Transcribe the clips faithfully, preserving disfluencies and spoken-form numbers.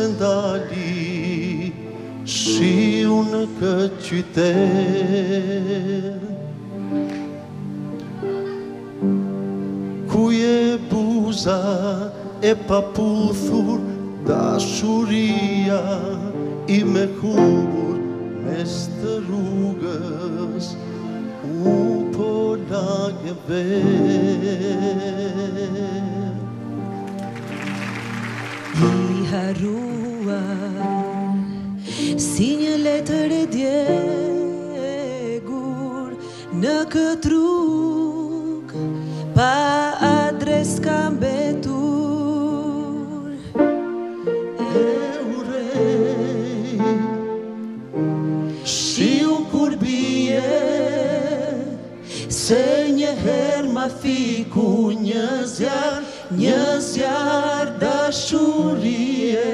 sandalii și un căciuter. Cu e buza e paputhur dashuria i me hubur mes të rrugës u po lagë ver. I harruar si një letër e djegur në këtë rrugë pa adres ka mbetur. E urej shiu kur bie se një herë ma fiku një zjarë, një zjarë dashurie.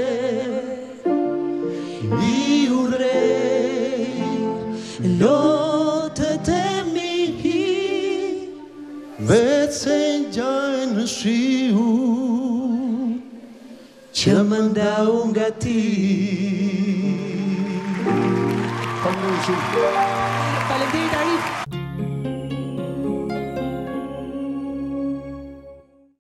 I urej lotët e mihi vetë se njajnë në shiu që më ndau nga ti. Faleminderit.